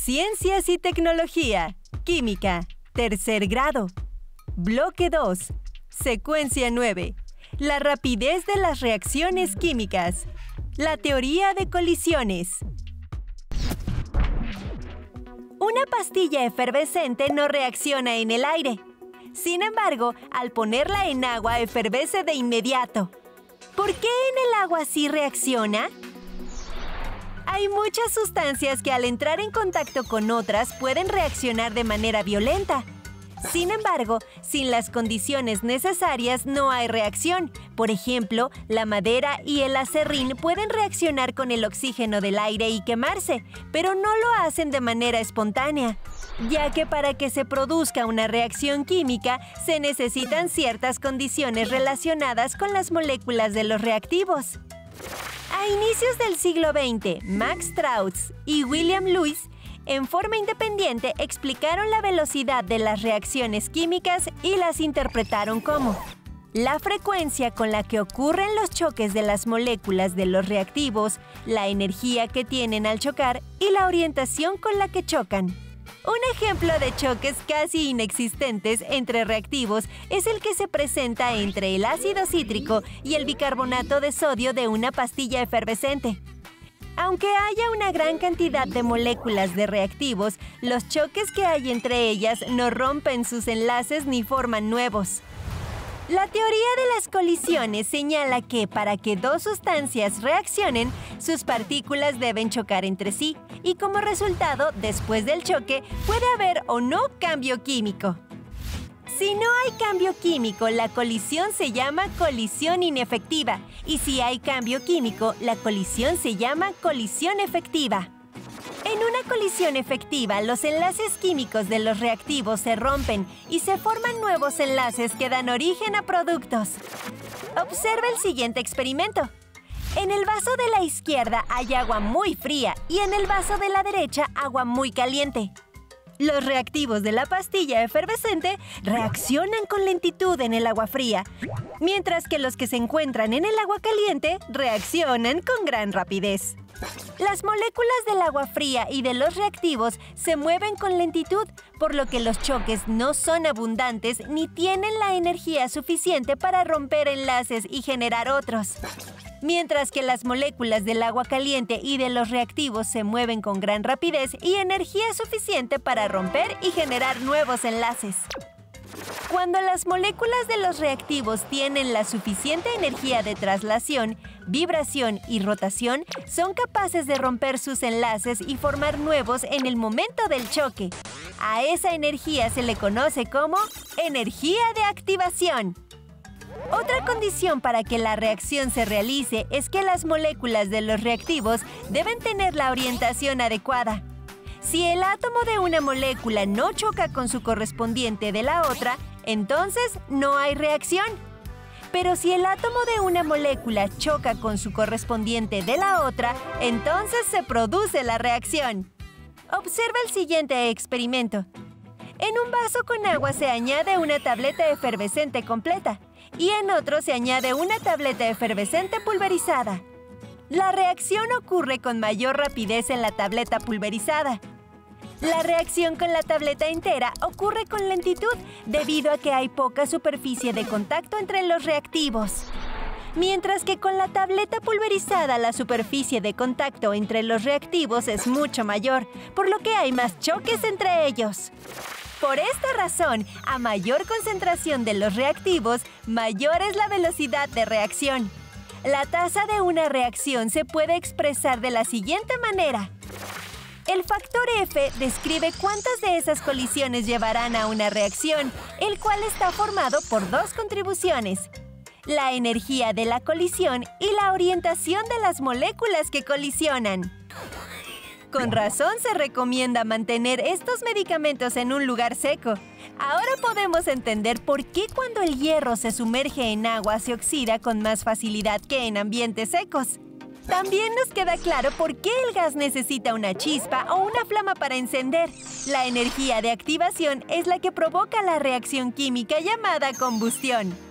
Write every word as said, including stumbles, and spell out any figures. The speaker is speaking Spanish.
Ciencias y Tecnología. Química. Tercer grado. Bloque dos. Secuencia nueve. La rapidez de las reacciones químicas. La teoría de colisiones. Una pastilla efervescente no reacciona en el aire. Sin embargo, al ponerla en agua, efervece de inmediato. ¿Por qué en el agua sí reacciona? Hay muchas sustancias que al entrar en contacto con otras pueden reaccionar de manera violenta. Sin embargo, sin las condiciones necesarias no hay reacción. Por ejemplo, la madera y el acerrín pueden reaccionar con el oxígeno del aire y quemarse, pero no lo hacen de manera espontánea, ya que para que se produzca una reacción química se necesitan ciertas condiciones relacionadas con las moléculas de los reactivos. A inicios del siglo veinte, Max Strauss y William Lewis, en forma independiente, explicaron la velocidad de las reacciones químicas y las interpretaron como la frecuencia con la que ocurren los choques de las moléculas de los reactivos, la energía que tienen al chocar y la orientación con la que chocan. Un ejemplo de choques casi inexistentes entre reactivos es el que se presenta entre el ácido cítrico y el bicarbonato de sodio de una pastilla efervescente. Aunque haya una gran cantidad de moléculas de reactivos, los choques que hay entre ellas no rompen sus enlaces ni forman nuevos. La teoría de las colisiones señala que para que dos sustancias reaccionen, sus partículas deben chocar entre sí, y como resultado, después del choque, puede haber o no cambio químico. Si no hay cambio químico, la colisión se llama colisión inefectiva, y si hay cambio químico, la colisión se llama colisión efectiva. En una colisión efectiva, los enlaces químicos de los reactivos se rompen y se forman nuevos enlaces que dan origen a productos. Observa el siguiente experimento. En el vaso de la izquierda hay agua muy fría y en el vaso de la derecha agua muy caliente. Los reactivos de la pastilla efervescente reaccionan con lentitud en el agua fría, mientras que los que se encuentran en el agua caliente reaccionan con gran rapidez. Las moléculas del agua fría y de los reactivos se mueven con lentitud, por lo que los choques no son abundantes ni tienen la energía suficiente para romper enlaces y generar otros. Mientras que las moléculas del agua caliente y de los reactivos se mueven con gran rapidez y energía suficiente para romper y generar nuevos enlaces. Cuando las moléculas de los reactivos tienen la suficiente energía de traslación, vibración y rotación, son capaces de romper sus enlaces y formar nuevos en el momento del choque. A esa energía se le conoce como energía de activación. Otra condición para que la reacción se realice es que las moléculas de los reactivos deben tener la orientación adecuada. Si el átomo de una molécula no choca con su correspondiente de la otra, entonces no hay reacción. Pero si el átomo de una molécula choca con su correspondiente de la otra, entonces se produce la reacción. Observa el siguiente experimento. En un vaso con agua se añade una tableta efervescente completa y en otro se añade una tableta efervescente pulverizada. La reacción ocurre con mayor rapidez en la tableta pulverizada. La reacción con la tableta entera ocurre con lentitud debido a que hay poca superficie de contacto entre los reactivos. Mientras que con la tableta pulverizada la superficie de contacto entre los reactivos es mucho mayor, por lo que hay más choques entre ellos. Por esta razón, a mayor concentración de los reactivos, mayor es la velocidad de reacción. La tasa de una reacción se puede expresar de la siguiente manera. El factor F describe cuántas de esas colisiones llevarán a una reacción, el cual está formado por dos contribuciones: la energía de la colisión y la orientación de las moléculas que colisionan. Con razón se recomienda mantener estos medicamentos en un lugar seco. Ahora podemos entender por qué cuando el hierro se sumerge en agua se oxida con más facilidad que en ambientes secos. También nos queda claro por qué el gas necesita una chispa o una flama para encender. La energía de activación es la que provoca la reacción química llamada combustión.